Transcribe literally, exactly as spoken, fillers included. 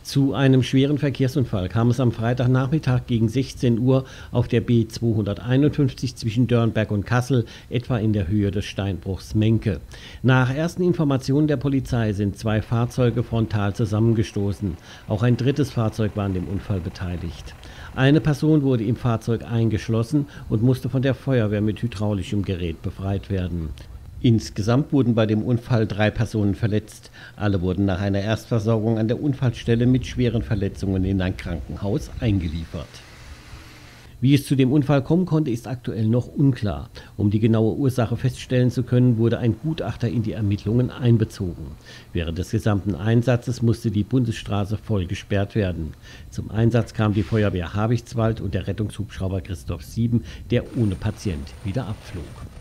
Zu einem schweren Verkehrsunfall kam es am Freitagnachmittag gegen sechzehn Uhr auf der B zweihunderteinundfünfzig zwischen Dörnberg und Kassel, etwa in der Höhe des Steinbruchs Menke. Nach ersten Informationen der Polizei sind zwei Fahrzeuge frontal zusammengestoßen. Auch ein drittes Fahrzeug war an dem Unfall beteiligt. Eine Person wurde im Fahrzeug eingeschlossen und musste von der Feuerwehr mit hydraulischem Gerät befreit werden. Insgesamt wurden bei dem Unfall drei Personen verletzt. Alle wurden nach einer Erstversorgung an der Unfallstelle mit schweren Verletzungen in ein Krankenhaus eingeliefert. Wie es zu dem Unfall kommen konnte, ist aktuell noch unklar. Um die genaue Ursache feststellen zu können, wurde ein Gutachter in die Ermittlungen einbezogen. Während des gesamten Einsatzes musste die Bundesstraße voll gesperrt werden. Zum Einsatz kam die Feuerwehr Habichtswald und der Rettungshubschrauber Christoph sieben, der ohne Patient wieder abflog.